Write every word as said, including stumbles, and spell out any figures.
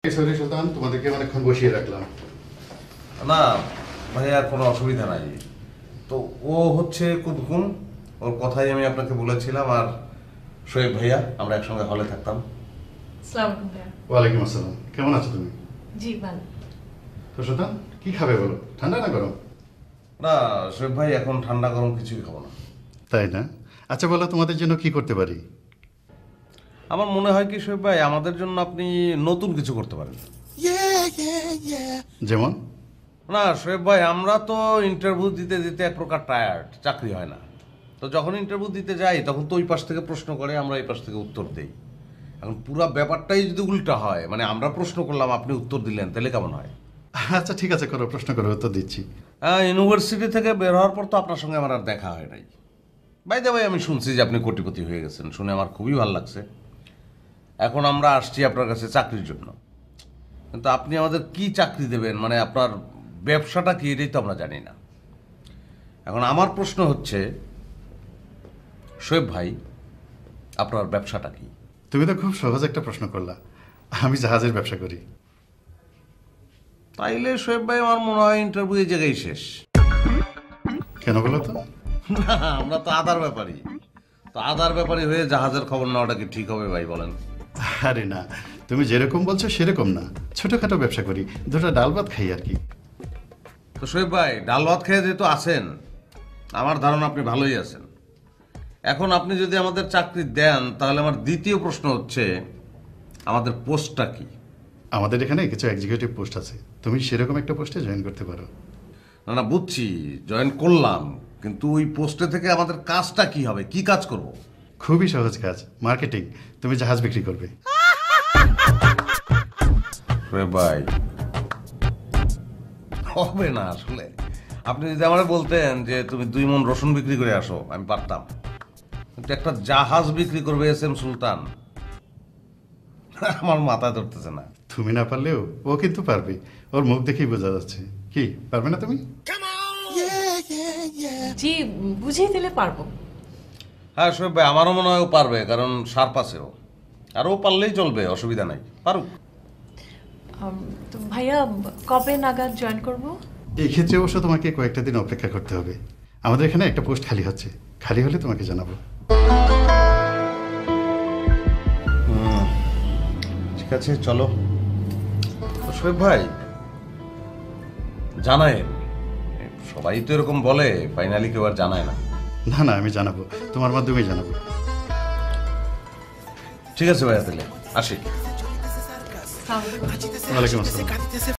Sorry সুলতান, তোমাদেরকে অনেকক্ষণ বসিয়ে রাখলাম। না ভাইয়া কোনো অসুবিধা নাই। তো ও হচ্ছে কুদকুম, ওর কথাই আমি আপনাকে বলেছিলাম। আর শোয়েব ভাইয়া, আমরা একসঙ্গে হলে থাকতাম। আসসালামু আলাইকুম ভাইয়া। ওয়ালাইকুম আসসালাম। কেমন আছো তুমি? জি ভালো। তো সুলতান, কি খাবে বলো, ঠান্ডা না গরম? না শোয়েব ভাই, এখন ঠান্ডা গরম কিছুই খাবো না। তাই না? আচ্ছা বলো, তোমাদের জন্য কি করতে পারি? আমার মনে হয় কি শোয়েব ভাই, আমাদের জন্য আপনি নতুন কিছু করতে পারেন। যেমন? না শোয়েব ভাই, আমরা তো ইন্টারভিউ দিতে দিতে এক প্রকার টায়ার্ড, চাকরি হয় না। তো যখন ইন্টারভিউ দিতে যাই তখন তো ওই পাশ থেকে প্রশ্ন করে, আমরা এই পাশ থেকে উত্তর দিই। এখন পুরো ব্যাপারটাই যদি উল্টা হয়, মানে আমরা প্রশ্ন করলাম আপনি উত্তর দিলেন, তাহলে কেমন হয়? আচ্ছা ঠিক আছে, করো, প্রশ্ন করো, উত্তর দিচ্ছি। হ্যাঁ, ইউনিভার্সিটি থেকে বের হওয়ার পর তো আপনার সঙ্গে আমার আর দেখা হয় নাই। বাই দ্য ওয়ে, আমি শুনছি যে আপনি কোটিপতি হয়ে গেছেন, শুনে আমার খুবই ভালো লাগছে। এখন আমরা আসছি আপনার কাছে চাকরির জন্য, কিন্তু আপনি আমাদের কি চাকরি দেবেন, মানে আপনার ব্যবসাটা কি, এটাই তো আমরা জানি না। এখন আমার প্রশ্ন হচ্ছে, শোয়েব ভাই, আপনার ব্যবসাটা কি? তুমি তো খুব সহজ একটা প্রশ্ন করলা। আমি জাহাজের ব্যবসা করি। তাইলে শোয়েব ভাই, আমার মনে হয় ইন্টারভিউ এই জায়গায় শেষ। কেন বলো তো? না, আমরা তো আদার ব্যাপারই। তো আদার ব্যাপারই হয়ে জাহাজের খবর নেওয়াটা কি ঠিক হবে ভাই, বলেন? আরে না, তুমি যেরকম বলছো সেরকম না, ছোটখাটো ব্যবসা করি, দুটো ডাল ভাত খাই আর কি। তো শোয়েব ভাই, ডাল ভাত খেয়ে যেহেতু আছেন, আমার ধারণা আপনি ভালোই আছেন। এখন আপনি যদি আমাদের চাকরি দেন, তাহলে আমার দ্বিতীয় প্রশ্ন হচ্ছে, আমাদের পোস্টটা কি? আমাদের এখানে কিছু এক্সিকিউটিভ পোস্ট আছে, তুমি সেরকম একটা পোস্টে জয়েন করতে পারো। না না, বুঝছি, জয়েন করলাম, কিন্তু ওই পোস্টে থেকে আমাদের কাজটা কি হবে, কি কাজ করব? খুবই সহজ কাজ, মার্কেটিং। তুমি জাহাজ বিক্রি করবে। শোয়েব ভাই, হবে না আসলে। আপনি যদি আমার বলতেন যে তুমি দুই মন রসুন বিক্রি করে আসো, আমি পারতাম। কিন্তু একটা জাহাজ বিক্রি করবে এস এম সুলতান, আমার মাথায় ধরতেছে না। তুমি না পারলেও ও কিন্তু পারবে, ওর মুখ দেখেই বোঝা যাচ্ছে। কি পারবে না তুমি? জি, বুঝিয়ে দিলে পারবো। হ্যাঁ শোয়েব ভাই, আমারও মনে হয় ও পারবে, কারণ সার্প আছে ও। আর ও পারলেই চলবে, অসুবিধা নাই, পারুক। আম, তো ভাইয়া, কবে নাগাদ জয়েন করব? এই ক্ষেত্রে অবশ্য তোমাকে কয়েকটা দিন অপেক্ষা করতে হবে। আমাদের এখানে একটা পোস্ট খালি হচ্ছে, খালি হলে তোমাকে জানাবো। ঠিক আছে, চলো। তো শোয়েব ভাই, জানায়েন, সবাই তো এরকম বলে, ফাইনালি কেউ আর জানায় না। না না, আমি জানাবো, তোমার মাধ্যমেই জানাবো। ঠিক আছে ভাইয়া, তাহলে আসি। আসসালামু আলাইকুম। ওয়ালাইকুম আসসালাম।